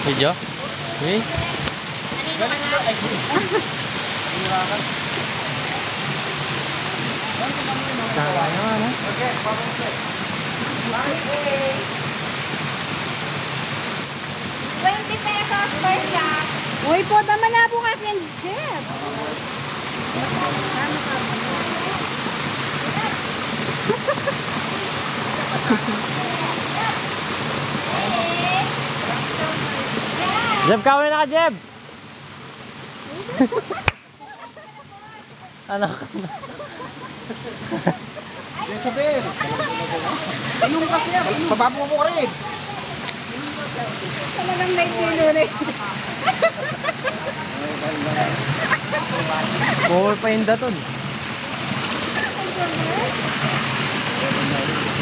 Video? Okay. ₱20 per shot. Uy po, naman na po kasi yung Jeff. Jeb, kawin na ka, Jeb! Anak ko na. Sabihin. Ilong kasi yan. Bababo mo ka rin. Talagang may kilo na yun. Power pa yung daton.